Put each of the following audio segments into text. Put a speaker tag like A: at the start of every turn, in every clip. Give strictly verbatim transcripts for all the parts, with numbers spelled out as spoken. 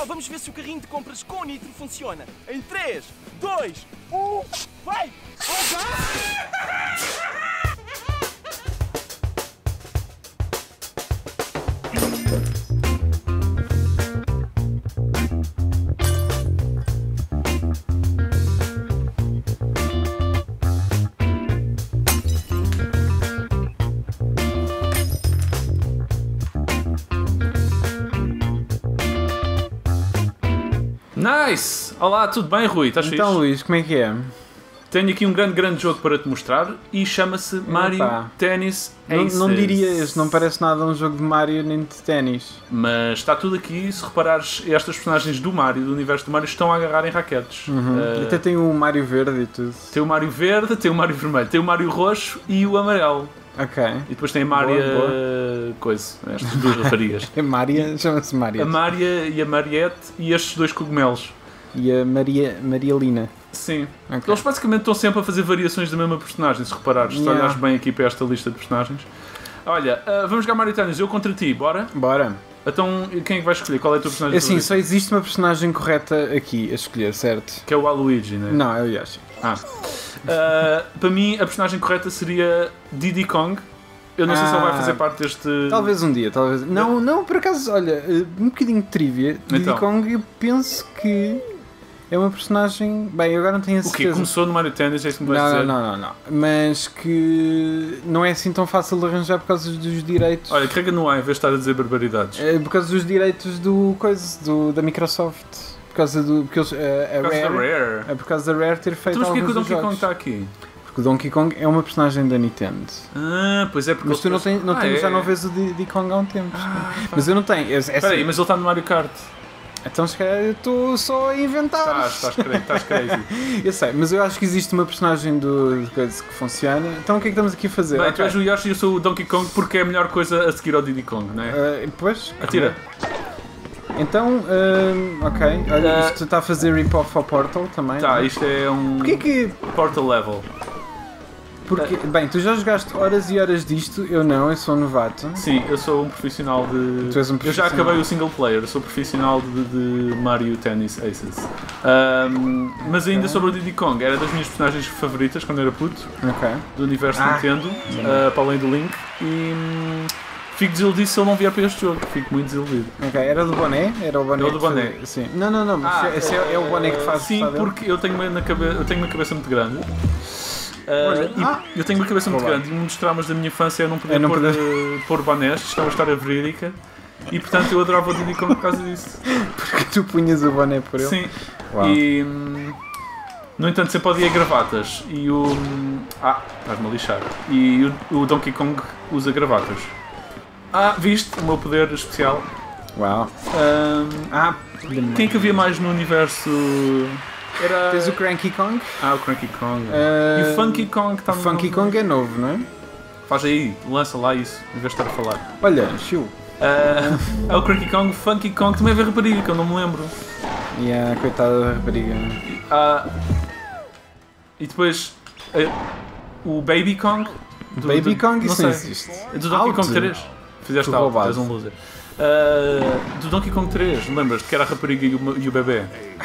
A: Então vamos ver se o carrinho de compras com nitro funciona. Em três, dois, um, vai!
B: Nice! Olá, tudo bem, Rui? Estás
C: Então,
B: fixe?
C: Luís, como é que é?
B: Tenho aqui um grande, grande jogo para te mostrar e chama-se Mario
C: Epá.
B: Tennis
C: Não,
B: Aces.
C: não diria este, não parece nada um jogo de Mario nem de ténis.
B: Mas está tudo aqui, se reparares, estas personagens do Mario, do universo do Mario, estão a agarrar em raquetes.
C: Uhum.
B: Uh,
C: Até tem o Mario verde e tudo.
B: Tem o Mario verde, tem o Mario vermelho, tem o Mario roxo e o amarelo.
C: Ok.
B: E depois tem a Maria...
C: Boa,
B: coisa, estas duas raparigas.
C: A Maria, chama-se Maria.
B: A Maria e a Mariette e estes dois cogumelos.
C: E a Maria, Maria Lina.
B: Sim.
C: Ok.
B: Eles basicamente estão sempre a fazer variações da mesma personagem, se reparares, se
C: Yeah.
B: olhares bem aqui para esta lista de personagens. Olha, uh, vamos jogar Mario Tennis, eu contra ti, bora?
C: Bora.
B: Então, quem é que vai escolher? Qual é a tua personagem
C: Assim,
B: favorita?
C: só existe uma personagem correta aqui a escolher, certo?
B: Que é o Waluigi, né?
C: Não, é o Yoshi.
B: Ah. Uh, para mim, a personagem correta seria Diddy Kong. Eu não sei se ele vai
C: Ah,
B: fazer parte deste...
C: Talvez um dia, talvez. Não, não, por acaso, olha, um bocadinho de trivia. Diddy
B: Então.
C: Kong, eu penso que é uma personagem. Bem, eu agora não tenho a
B: O quê?
C: certeza.
B: Começou no Mario Tennis, é isso que me vais
C: Não,
B: dizer?
C: não, não, não, não. Mas que não é assim tão fácil de arranjar por causa dos direitos.
B: Olha, carrega no A em vez de estar a dizer barbaridades.
C: É por causa dos direitos do coisa, do, da Microsoft. Por causa do. Porque eles, a, a
B: Por causa da
C: Rare,
B: Rare.
C: é por causa da Rare ter feito
B: Então, mas porquê que o
C: alguns dos
B: Donkey Kong
C: jogos.
B: está aqui?
C: Porque o Donkey Kong é uma personagem da Nintendo.
B: Ah, pois é, porque...
C: Mas tu não,
B: eles-
C: tens, não
B: Ah,
C: tens,
B: é?
C: já não vês o Diddy Kong há um tempo.
B: Ah,
C: Mas eu não tenho. É, é
B: Espera aí,
C: assim,
B: mas ele está no Mario Kart.
C: então se calhar eu estou só a inventar.
B: Estás, estás crazy, estás crazy.
C: Eu sei, mas eu acho que existe uma personagem do, de coisa que funciona. Então o que é que estamos aqui a fazer?
B: Bem,
C: Ok.
B: tu és o Yoshi e eu sou o Donkey Kong porque é a melhor coisa a seguir ao Diddy Kong, não é?
C: Ah, pois.
B: Atira.
C: Então, ah, ok. Olha,
B: Ah.
C: isto está a fazer rip-off ao Portal também.
B: Tá,
C: não é?
B: isto é um
C: Porquê que.
B: Portal level.
C: Porque, bem, tu já jogaste horas e horas disto, eu não, eu sou um novato.
B: Sim, eu sou um profissional de...
C: Tu és um
B: Eu já
C: profissional.
B: acabei o single player, eu sou profissional de, de Mario Tennis Aces. Ahm, mas ainda
C: Ok.
B: sobre o Diddy Kong, era das minhas personagens favoritas quando era puto,
C: Ok.
B: do universo
C: Ah.
B: Nintendo, ah, para além do Link. E hum, fico desiludido se ele não vier para este jogo, fico muito desiludido.
C: Ok, era do boné? Era o boné.
B: É o do
C: que
B: boné.
C: fazia- Sim. Não, não, não, mas
B: Ah,
C: esse é, é o boné que te faz
B: Sim,
C: gostar dele?
B: porque eu tenho uma, na cabe... eu tenho uma cabeça muito grande. Ah,
C: Olha,
B: e
C: ah.
B: eu tenho uma cabeça muito
C: Olá.
B: grande e um dos traumas da minha infância é não poder
C: É não
B: pôr,
C: poder-
B: eh, pôr bonés, isto é uma história verídica, e portanto eu adorava o Diddy Kong por causa disso.
C: Porque tu punhas o boné por ele?
B: Sim,
C: Uau.
B: e hum, no entanto sempre odiei gravatas e o... hum, Ah, estás-me a lixar. E o, o Donkey Kong usa gravatas. Ah, viste o meu poder especial?
C: Uau.
B: Hum,
C: Ah,
B: quem é que havia mais no universo? Era...
C: tens o Cranky Kong?
B: Ah, o Cranky Kong.
C: Ah,
B: E o Funky Kong está
C: O
B: no
C: Funky
B: no-
C: Kong é novo, não é?
B: Faz aí, lança lá isso, em vez de estar a falar.
C: Olha, chiu.
B: Ah, é o Cranky Kong, o Funky Kong, também é a rapariga, que eu não me lembro.
C: E a coitada da rapariga.
B: Ah, e depois ah, o Baby Kong. do-
C: Baby
B: do-
C: Kong, isso não
B: sei.
C: existe.
B: Do Donkey
C: Out.
B: Kong três. Fizeste
C: Tu
B: algo,
C: roubado.
B: és um loser. Ah, do Donkey Kong três, lembras-te que era a rapariga e o, e o bebê?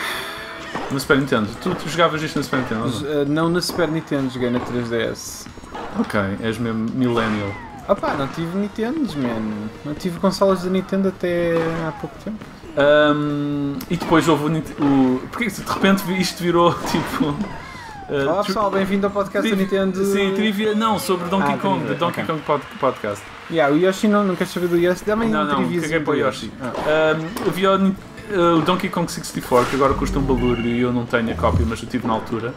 B: No Super Nintendo. Tu, tu jogavas isto no Super Nintendo? ou não?
C: Ah, não na Super Nintendo, joguei na três D S.
B: Ok, és mesmo millennial.
C: Opá, não tive Nintendos, man. Não tive consolas da Nintendo até há pouco tempo.
B: Um, e depois houve o, Nint- o. Porque de repente isto virou tipo. uh,
C: Olá
B: tri-
C: pessoal, bem-vindo ao podcast da
B: tri-
C: Nintendo.
B: Sim, trivia. Não, sobre Donkey
C: Ah,
B: Kong,
C: trivia,
B: do Donkey
C: ok.
B: Kong pod- Podcast.
C: Yeah, o Yoshi não, não queres saber do Yoshi? Dá-me
B: Não,
C: um
B: não,
C: triviazinho
B: caguei para o
C: do
B: Yoshi.
C: Ah.
B: Um, havia o, Nin- uh, o Donkey Kong sessenta e quatro, que agora custa um balúrdio e eu não tenho a cópia, mas eu tive na altura.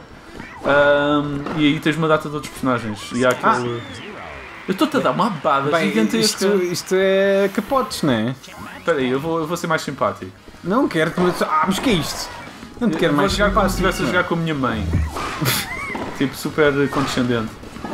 B: Um, e aí tens uma data de outros personagens. E há aquele. Eu estou-te a dar uma abada
C: Bem,
B: gigantesca.
C: isto, isto é capotes, não é?
B: Espera aí, eu vou, eu vou ser mais simpático.
C: Não quero que me... Ah, mas que é isto? Não te
B: Eu
C: quero
B: vou
C: mais
B: jogar como se
C: simpático,
B: estivesse a
C: não.
B: jogar com a minha mãe. Tipo, super condescendente.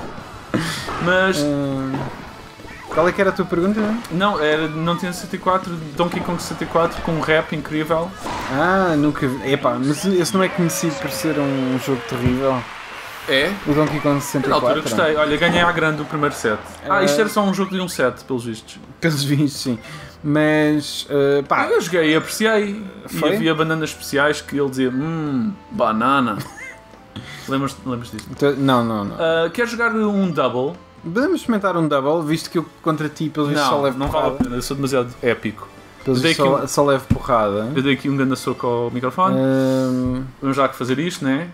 B: Mas,
C: Ah, qual é que era a tua pergunta?
B: não, era, não tinha sessenta e quatro, Donkey Kong sessenta e quatro com um rap incrível.
C: Ah, nunca vi. Epá, mas esse não é conhecido por ser um jogo terrível.
B: É?
C: O Donkey Kong sessenta
B: Na
C: e quatro.
B: altura gostei. Olha, ganhei à grande o primeiro set. Ah, isto
C: Eh,
B: era só um jogo de um set, pelos vistos.
C: Pelos vistos, sim. Mas, uh, pá,
B: Ah, eu joguei e apreciei.
C: Foi?
B: E havia bananas especiais que ele dizia: Hum, banana. lembras, lembras disso?
C: tu- não, não, não.
B: Uh, quer jogar um double?
C: Podemos experimentar um double, visto que eu contra ti, pelos vistos, só
B: Não,
C: levo
B: não vale a
C: porrada.
B: pena. Eu sou demasiado épico.
C: Pelos
B: Eu dei
C: vistos,
B: aqui
C: só,
B: um-
C: só levo porrada.
B: Eu dei aqui um grande soco ao microfone.
C: Ahm,
B: Vamos já fazer isto, né?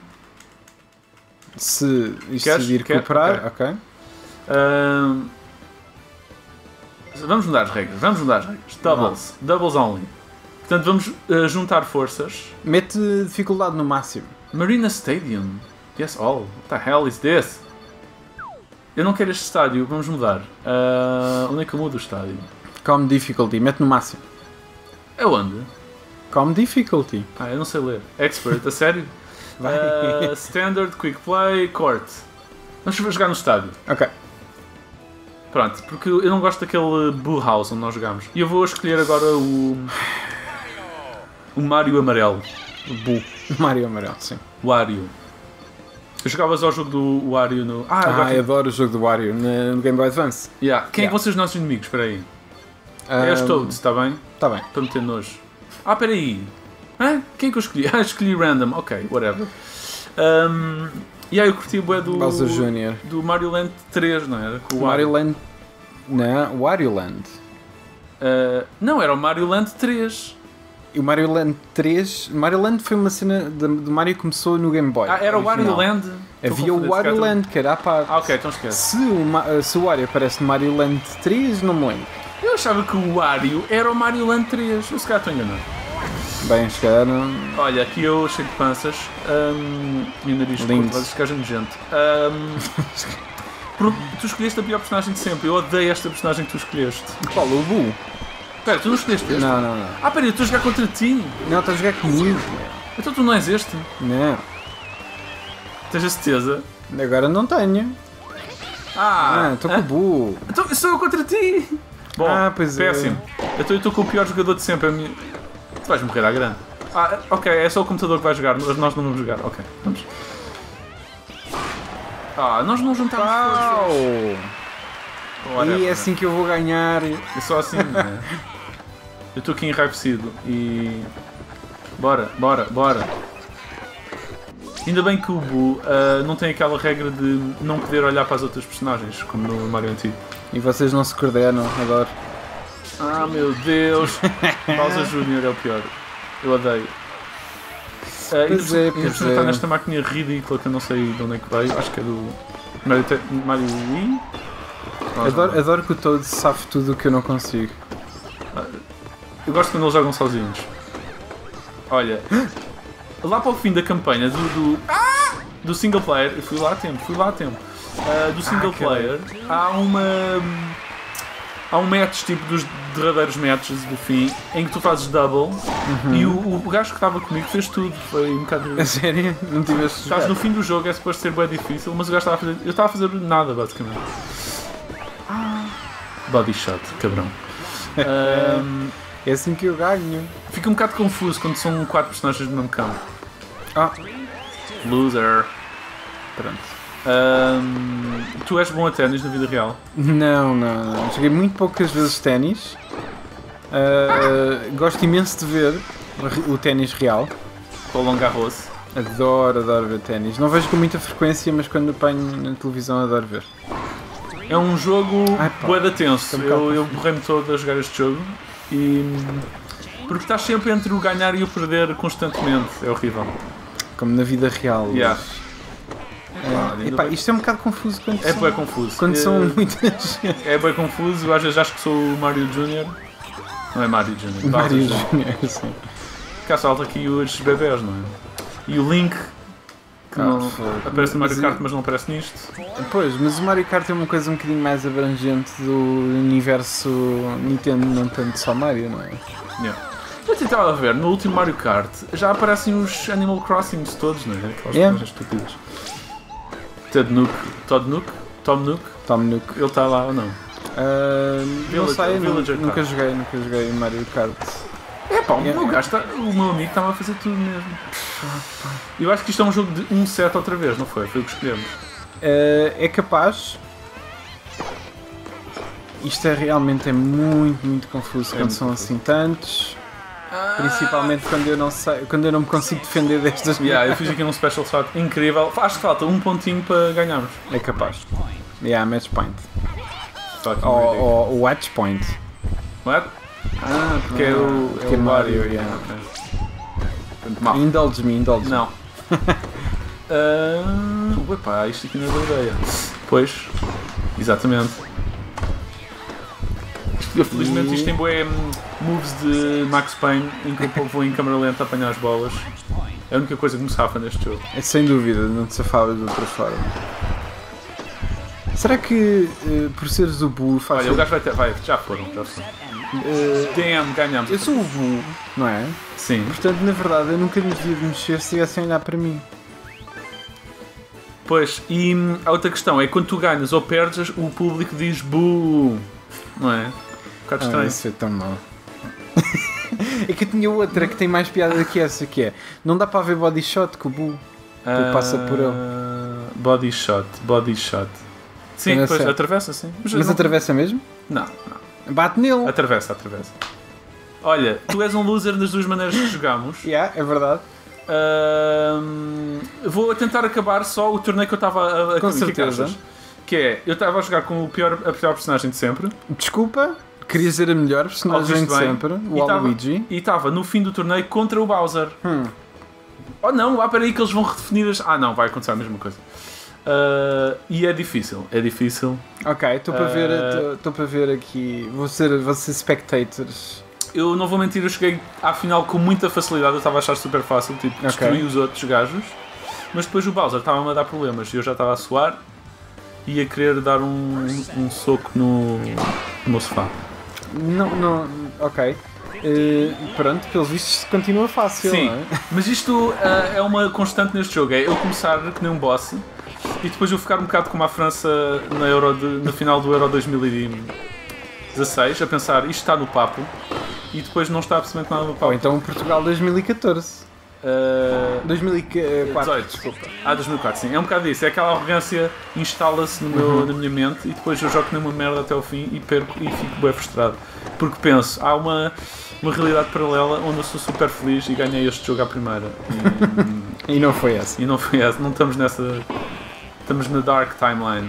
C: se isto
B: Queres?
C: decidir
B: Quer?
C: cooperar, ok.
B: Uh, vamos mudar as regras. Vamos mudar as regras. Doubles. Doubles only. Portanto, vamos uh, juntar forças.
C: Mete dificuldade no máximo.
B: Marina Stadium. Yes, all. What the hell is this? Eu não quero este estádio. Vamos mudar. Uh, onde é que eu mudo o estádio?
C: Com difficulty, mete no máximo.
B: É onde?
C: Com difficulty.
B: Ah, eu não sei ler. Expert, a sério?
C: Vai.
B: Uh, standard, Quick Play, Court. Vamos jogar no estádio.
C: Ok.
B: Pronto, porque eu não gosto daquele Boo House onde nós jogámos. E eu vou escolher agora o. O Mario amarelo. O Boo.
C: Mario Amarelo, sim.
B: Wario. Eu jogavas ao jogo do Wario no. Ah,
C: Ah,
B: agora.
C: eu adoro o jogo do Wario no no Game Boy Advance.
B: Yeah. Quem é
C: Yeah.
B: que vão ser os nossos inimigos? Espera aí. É os
C: Ahm,
B: Toads, está bem?
C: Tá bem.
B: Para meter nojo. Ah, espera aí. Hã? Quem é que eu escolhi? Ah, escolhi random. Ok, whatever. Um, e aí eu curti o bué do.
C: Bowser Júnior
B: Do Mario Land três, não era? Com o
C: Mario Land. Não, Wario Land.
B: Uh, não, era o Mario Land três.
C: E o Mario Land três. Mario Land foi uma cena de, de Mario que começou no Game Boy.
B: Ah, era o Wario
C: original.
B: Land?
C: Havia o Wario Land, que era à parte.
B: Ah, ok, então esquece.
C: Se o, Ma- se o Wario aparece no Mario Land três, não me lembro.
B: Eu achava que o Wario era o Mario Land três. Eu se calhar estou enganado.
C: Bem, chegaram.
B: Olha, aqui eu cheio de panças. Um, e o nariz
C: Lindo.
B: curto, este gajo é nojento. Um, pronto, tu escolheste a pior personagem de sempre. Eu odeio esta personagem que tu escolheste.
C: Qual? O Boo?
B: Espera, tu não escolheste este?
C: Não, não, não.
B: Ah, peraí, eu estou a jogar contra ti.
C: Não, estás a jogar comigo.
B: Então tu não és este?
C: Não.
B: Tens a certeza?
C: Agora não tenho.
B: Ah,
C: Ah, estou com o Boo.
B: então sou eu contra ti. Bom,
C: Ah, pois é.
B: péssimo. Então eu estou com o pior jogador de sempre. A minha... Tu vais morrer à grande. Ah, ok, é só o computador que vai jogar, nós nós não vamos jogar. Ok, vamos. Ah, nós não juntámos
C: Pau!
B: forças. Whatever,
C: E é assim que eu vou ganhar.
B: É só assim, né? Eu estou aqui enraivecido e... Bora, bora, bora. Ainda bem que o Boo ah, não tem aquela regra de não poder olhar para as outras personagens, como no Mario antigo.
C: E vocês não se coordenam, adoro.
B: Ah, meu Deus! Bowser Júnior é o pior. Eu odeio. Uh,
C: Pois é, pois
B: está
C: é.
B: nesta máquina ridícula que eu não sei de onde é que veio. Acho que é do Mario, Te- Mario Wii. Não,
C: Adoro,
B: não.
C: adoro que o Toad sabe tudo o que eu não consigo.
B: Eu gosto quando eles jogam sozinhos. Olha, lá para o fim da campanha do, do, do single player, eu fui lá a tempo, fui lá a tempo. Uh, do single
C: Ah,
B: player, há uma. Há um match, tipo dos derradeiros matches do fim, em que tu fazes double e o, o gajo que estava comigo fez tudo. Foi um bocado.
C: A sério? Não tiveste
B: Estás
C: jogado?
B: no fim do jogo, é suposto ser bem difícil, mas o gajo estava a fazer. Eu estava a fazer nada, basicamente. Body shot, cabrão. Ahm,
C: É assim que eu ganho.
B: fica um bocado confuso quando são quatro personagens no mesmo campo.
C: Ah,
B: Loser.
C: pronto.
B: Ahm, tu és bom a ténis na vida real?
C: Não, não, não. Joguei muito poucas vezes ténis. Ah, gosto imenso de ver o ténis real.
B: Com o Long Garros?
C: Adoro, adoro ver ténis. Não vejo com muita frequência, mas quando apanho na televisão adoro ver.
B: É um jogo
C: Ai, pá.
B: bué da tenso.
C: Estou um bocado
B: Eu, eu
C: confuso.
B: borrei-me todo a jogar este jogo e. Porque estás sempre entre o ganhar e o perder constantemente. É horrível.
C: Como na vida real.
B: Yeah.
C: Ah, epá, isto é um bocado confuso quando
B: É
C: são,
B: bué confuso.
C: quando
B: É-
C: são muitas.
B: É bem confuso, às vezes acho que sou o Mario Júnior Não é Mario Júnior
C: Mario
B: Bowser Júnior
C: Júnior, sim.
B: Cá salta aqui os bebés, não é? E o Link, que
C: Ah,
B: não,
C: fogo.
B: aparece no Mario
C: Mas
B: Kart,
C: eu-
B: mas não aparece nisto.
C: Pois, mas o Mario Kart é uma coisa um bocadinho mais abrangente do universo Nintendo, não tanto só Mario, não é?
B: Yeah. Eu tentava ver, no último Mario Kart já aparecem os Animal Crossings todos, não é? Aquelas
C: Yeah.
B: coisas estúpidas. Ted Nook, Todd Nook, Tom Nook,
C: Tom Nook.
B: ele está lá ou não?
C: Ah, não
B: Villager,
C: sei, nu-
B: Villager
C: nunca
B: Kart.
C: joguei, nunca joguei Mario Kart.
B: É Epá, o meu gajo tá, o meu amigo estava a fazer tudo mesmo. Eu acho que isto é um jogo de um set outra vez, não foi? Foi o que escolhemos.
C: Uh, é capaz. Isto é realmente é muito, muito confuso
B: É
C: quando
B: muito
C: são
B: confuso.
C: assim tantos. Principalmente quando eu não sei, quando eu não me consigo defender destas.
B: Yeah, eu fiz aqui um special shot incrível. Acho que falta um pontinho para ganharmos.
C: É capaz. Yeah, match point.
B: Fucking
C: Ou,
B: ridiculous.
C: ou watch point.
B: What? Ah, porque é o,
C: porque
B: é
C: é
B: o
C: Mario,
B: Mario.
C: yeah.
B: Ok. Portanto, mal.
C: Indulge-me, indulge-me.
B: Não. uh, epá, isto aqui não é boa ideia. Pois, exatamente. Eu, felizmente isto tem bué hum, moves de Max Payne em que eu vou em câmera lenta a apanhar as bolas. É a única coisa que me safa neste jogo.
C: É sem dúvida, não te safavas de outra forma. Será que uh, por seres o Boo faz.
B: Olha, o gajo vai ter. Vai, já foram, já foram.
C: Uh,
B: Damn, ganhamos.
C: eu sou o Boo, não é?
B: Sim.
C: Portanto, na verdade, eu nunca me devia de mexer se estivessem a olhar para mim.
B: Pois, e hum, a outra questão é que quando tu ganhas ou perdes, o público diz boo. Não é? Um bocado
C: Ah,
B: estranho.
C: isso é tão mau. É que eu tinha outra que tem mais piada do que essa, que é não dá para ver body shot com o Boo.
B: Ah,
C: passa por ele.
B: Body shot, body shot. Sim,
C: Mas é
B: pois,
C: certo.
B: atravessa, sim.
C: Mas
B: não-
C: atravessa mesmo?
B: Não, não.
C: Bate nele.
B: Atravessa, atravessa. Olha, tu és um loser das duas maneiras que jogamos.
C: Yeah, é verdade.
B: Ahm, vou tentar acabar só o torneio que eu estava a, a
C: Com
B: o que é que
C: certeza.
B: achas? Que é, eu estava a jogar com o pior, a pior personagem de sempre.
C: Desculpa, queria ser a melhor personagem
B: Ouviste
C: de
B: bem.
C: sempre,
B: E
C: o
B: tava-
C: Waluigi.
B: E estava no fim do torneio contra o Bowser.
C: Hum.
B: Oh não, ah, peraí que eles vão redefinir as... Ah não, vai acontecer a mesma coisa. Ah, e é difícil, é difícil.
C: Ok, estou para ver,
B: Eh,
C: estou para ver aqui. Vou ser, vou ser spectators.
B: Eu não vou mentir, eu cheguei à final com muita facilidade, eu estava a achar super fácil, tipo,
C: Ok.
B: destruir os outros gajos. Mas depois o Bowser estava-me a dar problemas e eu já estava a suar e a querer dar um, um soco no, no meu sofá.
C: Não, não, ok. Eh, pronto, pelos vistos continua fácil,
B: Sim,
C: não é?
B: mas isto ah, é uma constante neste jogo, é eu começar que nem um boss e depois eu ficar um bocado como a França na, Euro de, na final do Euro dois mil e dezasseis, a pensar isto está no papo e depois não está absolutamente nada no papo.
C: Ou então Portugal dois mil e catorze.
B: Ah,
C: dois mil e quatro.
B: dezoito, desculpa. Ah, dois mil e quatro, sim. É um bocado isso. É aquela arrogância instala-se no meu,
C: Uhum.
B: na minha mente e depois eu jogo numa merda até ao fim e perco e fico bem frustrado. Porque penso, há uma, uma realidade paralela onde eu sou super feliz e ganhei este jogo à primeira. E,
C: E não foi essa.
B: e não foi essa. Não estamos nessa... Estamos na Dark Timeline.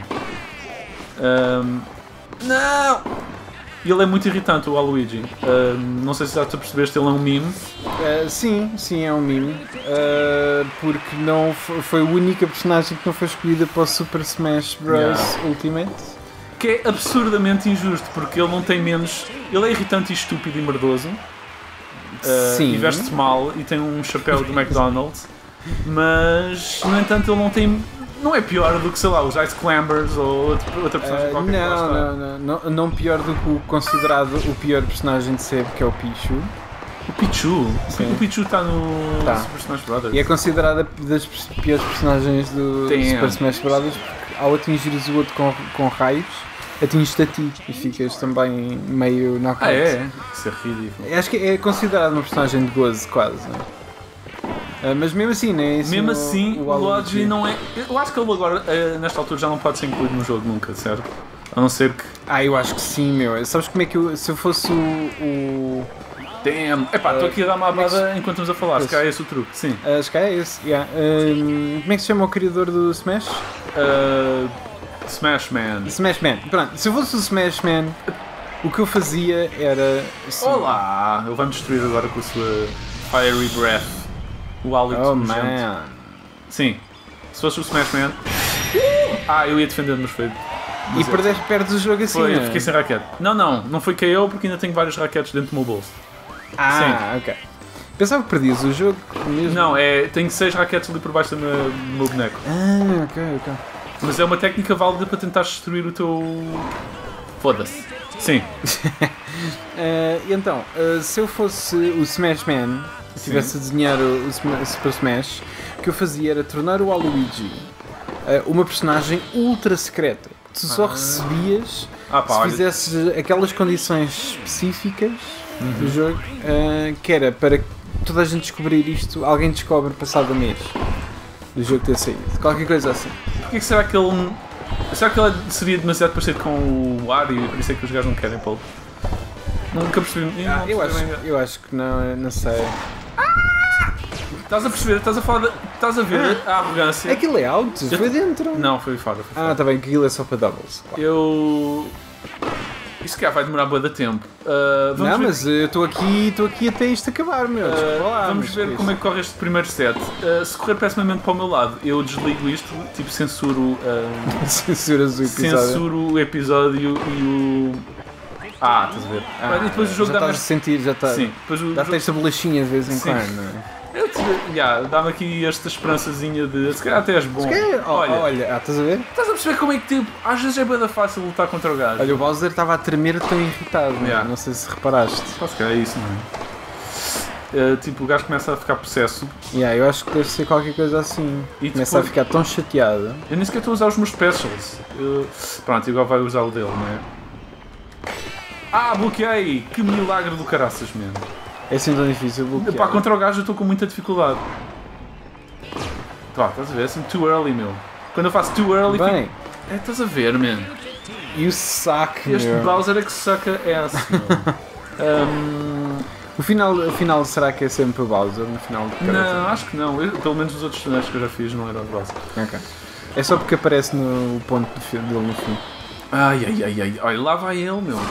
B: Ahm, não! Ele é muito irritante, o Waluigi. Ahm, não sei se já tu percebeste, ele é um meme.
C: Uh, sim, sim, é um meme. Uh, porque não foi, foi a única personagem que não foi escolhida para o Super Smash Bros.
B: Yeah.
C: Ultimate.
B: Que é absurdamente injusto, porque ele não tem menos... Ele é irritante e estúpido e merdoso. Uh,
C: Sim.
B: E veste-se mal e tem um chapéu do McDonald's. Mas, no entanto, ele não tem... Não é pior do que, sei lá, os Ice Climbers ou outra, outra personagem
C: Uh,
B: qualquer que lá
C: não,
B: está.
C: não, não, não, não pior do que o considerado o pior personagem de sempre, que é o Pichu.
B: O Pichu.
C: Sim.
B: O Pichu está no
C: Tá.
B: Super Smash Brothers.
C: E é considerada das piores personagens do
B: Damn.
C: Super Smash Bros. Porque ao atingires o outro com, com raios, atinges-te a ti e ficas também meio knockout.
B: Ah, é? Isso é ridículo.
C: Acho que é considerado uma personagem de gozo, quase. Não é? Uh, mas mesmo assim, né? Assim,
B: Mesmo
C: o-
B: assim, o Waluigi não é... Eu acho que ele agora, eh, nesta altura, já não pode ser incluído no jogo nunca, certo? A não ser que...
C: Ah, eu acho que sim, meu. Sabes como é que eu, se eu fosse o. o
B: Damn! Epá, estou aqui a dar uma
C: como é que
B: abada enquanto estamos a falar, se calhar é esse o truque, sim.
C: uh, acho que é esse. Yeah. Um, como é que se chama o criador do Smash?
B: Uh, Smash Man.
C: Smash Man. Pronto, se eu fosse o Smash Man, o que eu fazia era. assim,
B: Olá! Ele vai-me destruir agora com a sua Fiery Breath. O hálito
C: Oh
B: nojento.
C: man.
B: Sim. Se fosse o Smash Man... Ah, eu ia defender, mas foi...
C: E
B: mas é-
C: perdes, perdes o jogo assim.
B: Foi, eu
C: né?
B: fiquei sem raquete. Não, não, não foi K O porque ainda tenho vários raquetes dentro do meu bolso.
C: Ah, ok. Pensava que perdias o jogo mesmo.
B: Não, é, tenho seis raquetes ali por baixo do meu, do meu boneco.
C: Ah, ok, ok.
B: Mas é uma técnica válida para tentar destruir o teu... Foda-se. Sim.
C: Uh, e então, uh, se eu fosse o Smash Man, se estivesse a desenhar o, o Sma- Super Smash, o que eu fazia era tornar o Waluigi uh, uma personagem ultra secreta. Tu só
B: Ah.
C: recebias
B: Ah, pá,
C: se
B: olha.
C: fizesses aquelas condições específicas do jogo, uh, que era para toda a gente descobrir isto, alguém descobre passado um mês do jogo ter saído. Qualquer coisa assim.
B: Porquê que será que ele. Será que ele seria demasiado parecido com o Ari e por isso é que os gajos não querem pô-lo? Nunca percebi. Eu, não
C: Eu acho,
B: percebi bem.
C: eu acho que não, não sei.
B: Estás a perceber? Estás a falar. De, estás a ver a arrogância?
C: Aquilo é alto, foi dentro.
B: Não, foi fora. Foi fora.
C: Ah, tá bem, que aquilo é só para doubles.
B: Eu. Isso cá vai demorar bué de tempo. Uh, vamos
C: Não,
B: ver,
C: mas eu estou aqui, estou aqui até isto acabar, meu.
B: uh,
C: Desculpa lá,
B: vamos
C: mas
B: ver
C: que
B: como é que corre este primeiro set. Uh, se correr pessimamente para o meu lado, eu desligo isto, tipo censuro, uh,
C: censuras o episódio.
B: censuro o episódio e o. Ah, estás a ver?
C: Ah,
B: e depois o jogo
C: já
B: dá-me.
C: estás a sentir, já está.
B: Sim, depois o
C: Dá-te
B: jogo...
C: esta bolachinha de vez em
B: Sim.
C: quando, não é?
B: Eu te- yeah, dá-me aqui esta esperançazinha de. Se calhar até és bom.
C: Que-
B: Olha,
C: olha, olha, ah, estás a ver?
B: estás a perceber como é que tipo, às vezes é bem fácil lutar contra o gajo.
C: Olha, o Bowser estava a tremer tão irritado, não é?
B: Yeah.
C: Não sei se reparaste.
B: Pá, se calhar é isso, não é? Uh, tipo, o gajo começa a ficar possesso
C: Yeah, eu acho que deve ser qualquer coisa assim.
B: e
C: Começa a
B: depois-
C: ficar tão chateado.
B: Eu nem sequer estou a usar os meus specials. Eu... Pronto, agora vai usar o dele, não é? Ah, bloqueei! Que milagre do caraças, mesmo.
C: É assim tão difícil bloquear.
B: Pá, contra o gajo eu estou com muita dificuldade. Pá, estás a ver? É assim too early, meu. Quando eu faço too early,
C: Bem,
B: fico... É, estás a ver, man.
C: e o saque,
B: Este
C: meu.
B: Bowser é que suca ass, meu. um...
C: O final, o final será que é sempre o Bowser no final do
B: Não, acho que não. Eu, pelo menos os outros cenários que eu já fiz não eram o Bowser.
C: Ok. É só porque aparece no ponto do fi- dele no fim.
B: Ai, ai, ai, ai. Olha, lá vai ele, meu.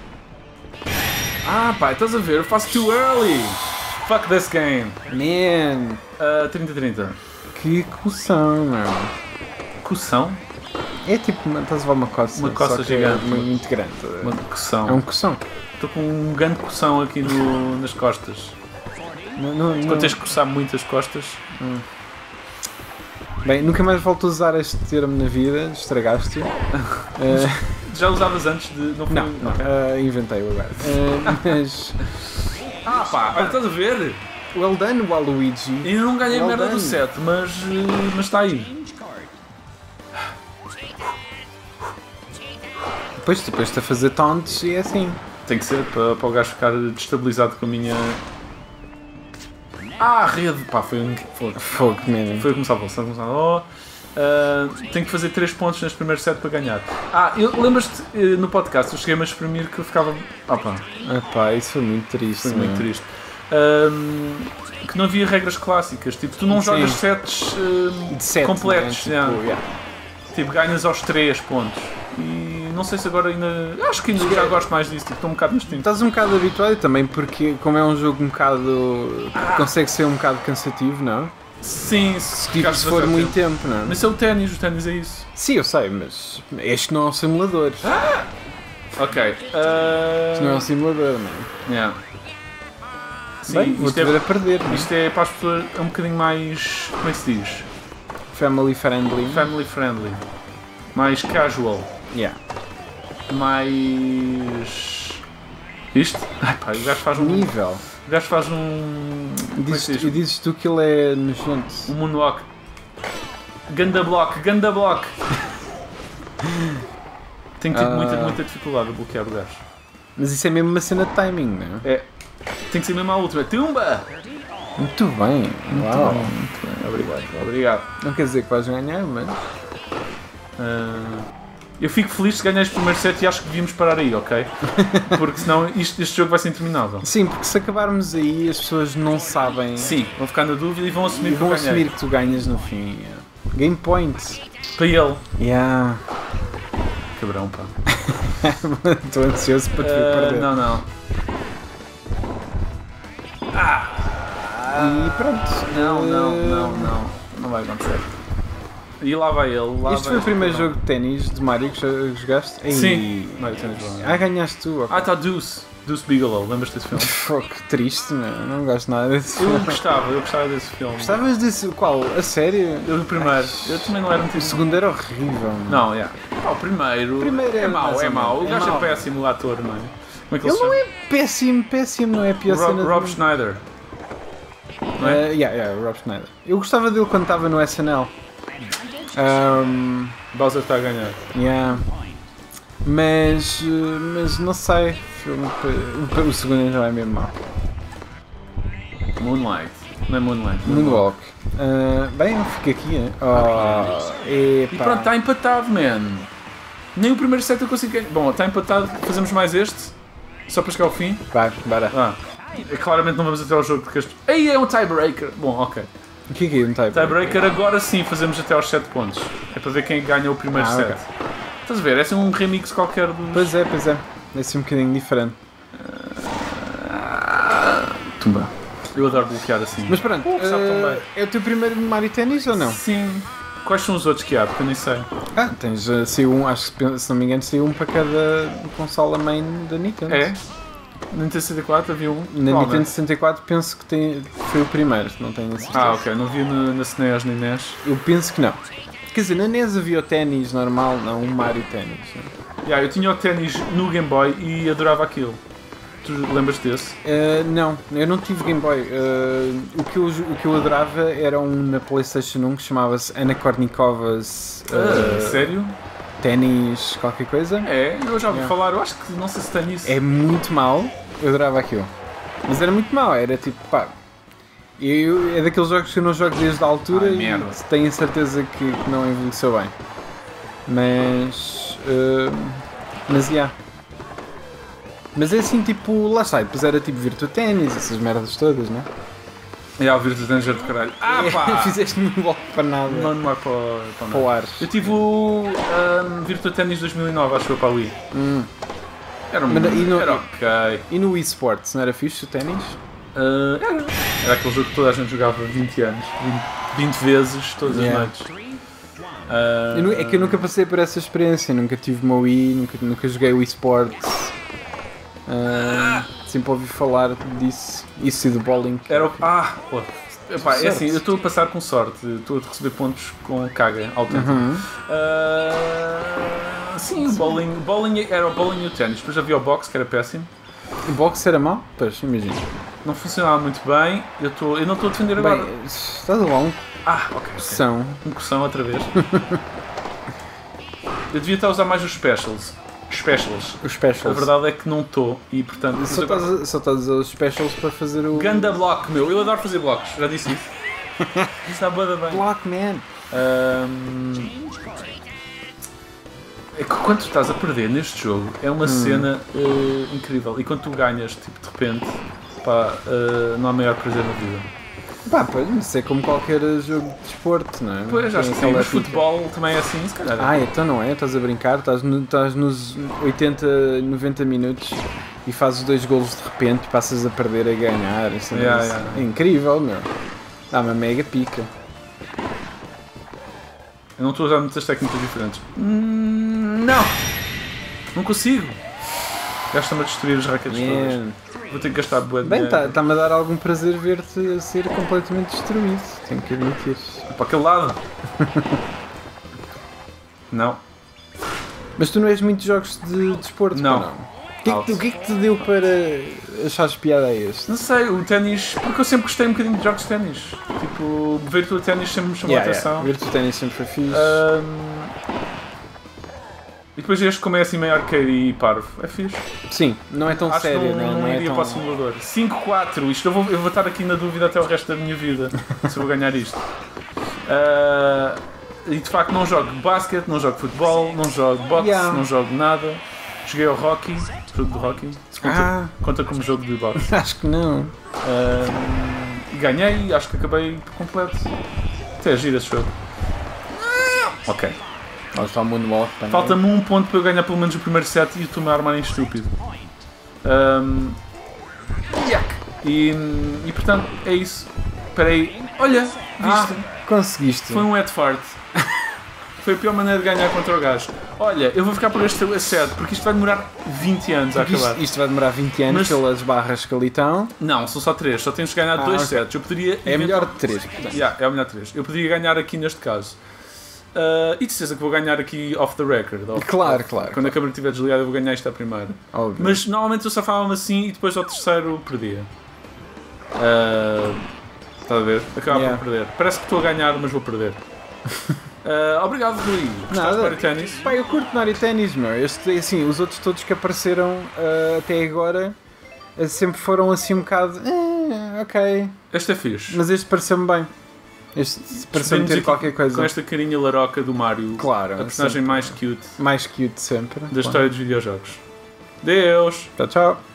B: Ah, pá, estás a ver? Eu faço too early. Fuck this game.
C: Man,
B: Uh, trinta a trinta.
C: que coção, meu.
B: Coção?
C: É tipo, uma- estás a levar uma coça.
B: Uma coça
C: só que é
B: gigante.
C: muito grande.
B: Uma coção.
C: É um coção.
B: Estou com um grande coção aqui no, nas costas.
C: Não, não, não-
B: Quando tens que coçar muitas costas.
C: Bem, nunca mais volto a usar este termo na vida, estragaste-o. Eh,
B: Já usavas antes de. Não, foi...
C: não, não, eh, inventei-o agora. Eh, mas.
B: Ah, pá, olha, estás a ver?
C: Well done, Waluigi.
B: Ainda não ganhei
C: Well
B: merda do
C: done.
B: set, mas. eh, mas está aí.
C: Depois, depois-te a fazer taunts e é assim.
B: Tem que ser para, para o gajo ficar destabilizado com a minha. Ah, a rede! Pá, foi um. Foi,
C: Fogo, mesmo.
B: foi o que me salvou. Foi o que me salvou. Ah, tenho que fazer três pontos neste primeiro set para ganhar. Ah, eu- lembras-te eh, no podcast? Eu cheguei-me a exprimir que eu ficava. Ah, pá,
C: Epá, isso foi muito triste.
B: foi muito
C: meu.
B: triste. Ahm, que não havia regras clássicas. Tipo, tu não
C: Sim.
B: jogas sets ahm,
C: De sete,
B: completos.
C: né?
B: yeah.
C: Tipo, yeah.
B: Tipo, ganhas aos três pontos. E não sei se agora ainda. Acho que ainda já gosto mais disso. Tipo, estou um bocado neste tempo.
C: Estás um bocado habituado também porque, como é um jogo um bocado.
B: Ah.
C: consegue ser um bocado cansativo, não?
B: Sim, se,
C: Tipo,
B: ficares
C: se for
B: bastante
C: muito
B: tempo.
C: tempo, não?
B: Mas isso é o ténis, o ténis é isso.
C: Sim, eu sei, mas este não é um simulador.
B: Ok. ah,
C: Isto não é um simulador, não.
B: yeah. Sim,
C: Bem,
B: isto,
C: vou-te ver
B: é,
C: a perder, não?
B: isto é para as pessoas. É um bocadinho mais. Como é que se diz?
C: Family friendly.
B: Family friendly. Mais casual.
C: Yeah.
B: Mais. Isto? Ai pá, o gajo faz um.
C: Nível.
B: O gajo faz um. Como é que
C: Dizes,
B: se
C: e
B: diz?
C: dizes tu que ele é nojento.
B: Um moonwalk. Ganda block, ganda block. Tenho tido
C: Ah.
B: muita, muita dificuldade a bloquear o gajo.
C: Mas isso é mesmo uma cena de timing, não é?
B: É. Tem que ser mesmo a última. Tumba!
C: Muito bem. Uau.
B: Obrigado, obrigado.
C: Não quer dizer que vais ganhar, mas.
B: Ah, eu fico feliz se ganhares o primeiro set e acho que devíamos parar aí, ok? Porque senão isto, este jogo vai ser interminável.
C: Sim, porque se acabarmos aí as pessoas não sabem.
B: Sim, vão ficar na dúvida e vão assumir
C: E
B: que eu
C: vão
B: ganhei.
C: assumir que tu ganhas no fim. yeah. Game points.
B: Para ele.
C: Yeah.
B: Cabrão, pá.
C: Estou ansioso para te ver
B: Ah,
C: perder.
B: não, não.
C: E pronto.
B: Não, não,
C: Eh,
B: não, não. Não vai acontecer. E lá vai ele. Lá
C: Este
B: vai
C: foi o primeiro
B: cabrão.
C: jogo de ténis de Mario que já- jogaste? Ei.
B: Sim. Mario Tennis Ball.
C: Ah, ganhaste tu. ok.
B: Ah, está Deuce. Deuce Bigelow. Lembras-te desse filme?
C: Fogo, que triste, meu. Não gosto nada desse
B: Eu
C: filme.
B: gostava, eu gostava desse filme.
C: Gostavas desse. Qual? A sério?
B: Eu do primeiro. Eu também não era muito.
C: O segundo era horrível. meu.
B: Não, yeah. Ah, o primeiro.
C: O primeiro
B: é
C: é
B: mau,
C: mais
B: é
C: ou
B: mau. O
C: menos. É
B: gajo é
C: mau.
B: péssimo, o ator, não é? Como é que ele,
C: Ele
B: se
C: não
B: chama?
C: é péssimo, péssimo, não é a pior
B: Rob,
C: cena
B: Rob
C: do-
B: Schneider. Não é?
C: Uh, yeah, yeah, Rob Schneider. Eu gostava dele quando estava no S N L. Um,
B: Bowser está a ganhar.
C: yeah. Mas, uh, mas não sei. O, o, o segundo já é mesmo mau.
B: Moonlight. Não é Moonlight.
C: Moonwalk. Uh, bem, fica aqui, né? Oh,
B: e pronto, está empatado, man. Nem o primeiro set eu consigo ganhar. Bom, está empatado, fazemos mais este. Só para chegar ao fim.
C: Vai, bora.
B: Ah, claramente não vamos até ao jogo porque este. Aí é um tiebreaker. Bom, ok.
C: O que é que é um tiebreaker?
B: Tiebreaker agora sim fazemos até aos sete pontos. É para ver quem ganha o primeiro
C: ah,
B: set.
C: Okay.
B: Estás a ver? É assim um remix qualquer dos.
C: Pois é, pois é. É assim um bocadinho diferente.
B: Tumba. Eu adoro bloquear assim.
C: Mas pronto,
B: uh,
C: uh, é o teu primeiro Mario Tennis ou não?
B: Sim. Quais são os outros que há? Porque eu nem sei.
C: Ah, tens, uh, saiu um, acho que se não me engano, saiu um para cada consola main da Nintendo.
B: É? Na Nintendo sessenta e quatro havia um?
C: Na
B: Qual,
C: Nintendo
B: né?
C: sessenta e quatro penso que tem, não vi o primeiro, não tenho a certeza.
B: Ah, ok. Não vi no, na S N E S nem N E S.
C: Eu penso que não. Quer dizer, na N E S havia o ténis normal, não um Mario Tennis.
B: Yeah, eu tinha o ténis no Game Boy e adorava aquilo. Tu lembras desse?
C: Uh, não, eu não tive Game Boy. Uh, o, que eu, o que eu adorava era um na PlayStation um que chamava-se Anna Kournikovas uh,
B: Ah, sério?
C: Ténis qualquer coisa.
B: É, eu já ouvi
C: Yeah.
B: falar. Eu acho que não sei se tem isso.
C: É muito mau, eu adorava aquilo. Mas era muito mau, era tipo, pá. Eu, é daqueles jogos que eu não jogo desde a altura
B: Ai,
C: e
B: merda.
C: tenho a certeza que, que não envelheceu bem. Mas. Uh, mas, yeah. Mas é assim, tipo, lá está, depois era tipo Virtua Tennis, essas merdas todas, não é?
B: É, ao vir do Danger de caralho. Ah, pá!
C: Fizeste-me um bloco para nada.
B: Não, não é para, para,
C: Para o ar.
B: Eu tive o um, Virtua Tennis dois mil e nove, acho que foi para ali.
C: Hum.
B: Era, um,
C: Mas e no-
B: era ok.
C: E no Wii Sports, não era fixe o ténis?
B: Uh, era. Era aquele jogo que toda a gente jogava vinte anos, vinte, vinte vezes, todas
C: Yeah.
B: as noites. Uh,
C: Eu nu- é que eu nunca passei por essa experiência, nunca tive uma Wii, nunca, nunca joguei Wii Sports. Ah, sempre ouvi falar disso. Isso e do bowling.
B: Era o. Ah, pô. Epá, é
C: Sorte.
B: assim, eu estou a passar com sorte, estou a receber pontos com caga autêntico.
C: Uhum.
B: Uh, sim, o bowling, bowling era o bowling e o ténis, depois havia o boxe que era péssimo,
C: O boxe era mau? Pois, imagina.
B: não funcionava muito bem, eu, tô, eu não estou a defender agora.
C: Bem, estás a longo.
B: Ah, ok, ok.
C: São.
B: Incursão outra vez. Eu devia estar a usar mais os specials. Specials.
C: Os specials.
B: A verdade é que não estou e portanto.
C: Só
B: mas agora-
C: estás, a, só estás a usar os specials para fazer o.
B: Ganda block, meu, eu adoro fazer blocos, já disse isso. Isso está bué da bem.
C: Block, man.
B: Ahm, É que quando tu estás a perder neste jogo é uma cena eh, incrível e quando tu ganhas, tipo, de repente, pá, eh, não há maior prazer na vida.
C: Pá, pois, mas isso é como qualquer jogo de desporto, não é?
B: Pois,
C: Tem
B: acho que sim,
C: aquela
B: mas
C: pica.
B: futebol também é assim, se calhar.
C: Ah, então não é? Estás a brincar? Estás, no- estás nos oitenta, noventa minutos e fazes dois golos de repente e passas a perder a ganhar. Isso é,
B: Yeah,
C: isso
B: yeah.
C: é incrível, meu. Dá uma mega pica.
B: Eu não estou a usar muitas técnicas diferentes. Hum, não! Não consigo! Gasta-me a destruir os raquetes todas.
C: Man.
B: Vou ter que gastar bué de
C: Bem,
B: dinheiro.
C: está-me a dar algum prazer ver-te a ser completamente destruído. Tenho que admitir.
B: Para aquele lado. Não.
C: Mas tu não és muito de jogos de desporto,
B: Não.
C: pá, não? O que, é que, te- o que é que te deu para achares piada a este?
B: Não sei, o ténis, porque eu sempre gostei um bocadinho de jogos de ténis. Tipo, ver o ténis sempre me chamou a atenção.
C: Ver-te o ténis sempre foi fixe.
B: Ahm, E depois este, como é assim meio arcade e parvo, é fixe.
C: Sim, não é tão
B: Acho
C: sério,
B: que não,
C: não,
B: não,
C: não é
B: iria
C: tão...
B: para o simulador. cinco quatro, isto eu vou, eu vou estar aqui na dúvida até o resto da minha vida se eu vou ganhar isto. Ah, e de facto não jogo basquete, não jogo futebol, não jogo boxe,
C: Yeah.
B: não jogo nada. Joguei ao hockey, jogo de hockey, se conta,
C: Ah.
B: conta como jogo de boxe.
C: Acho que não.
B: Ah, e ganhei, acho que acabei por completo. Até é giro esse jogo. Ok.
C: Olha só o Moonwalk também.
B: Falta-me um ponto para eu ganhar pelo menos o primeiro set e eu estou-me a armar em estúpido. Um, yuck. e, e portanto é isso. Espera aí. Olha, viste?
C: Ah, conseguiste.
B: Foi um head fart. Foi a pior maneira de ganhar contra o gajo. Olha, eu vou ficar por este set porque isto vai demorar vinte anos a
C: Porque
B: acabar.
C: isto, isto vai demorar vinte anos
B: Mas-
C: pelas barras que ali estão.
B: Não, são só três. Só temos que ganhar
C: Ah,
B: dois
C: ok.
B: sets. Eu poderia.
C: É melhor de três, portanto.
B: Yeah, é o melhor três. Eu poderia ganhar aqui neste caso. Uh, e de certeza que vou ganhar aqui off the record. Off,
C: Claro,
B: off-
C: claro,
B: Quando a câmera estiver desligada eu vou ganhar isto à primeira.
C: Óbvio.
B: Mas normalmente eu safava-me assim e depois ao terceiro perdia. Uh, Estás a ver? Acaba
C: Yeah.
B: por perder. Parece que estou a ganhar, mas vou perder. Uh, obrigado, Rui. Gostaste de Mario Tennis?
C: Pá, eu curto Mario Tennis, meu. Este, assim, os outros todos que apareceram uh, até agora uh, sempre foram assim um bocado. Eh, ok.
B: Este é fixe.
C: Mas este pareceu-me bem. Este pareceu-me ter qualquer coisa.
B: Com esta carinha laroca do Mario.
C: Claro.
B: A personagem
C: sempre.
B: mais cute.
C: Mais cute sempre.
B: Da
C: claro.
B: história dos videojogos. Deus!
C: Tchau, tchau.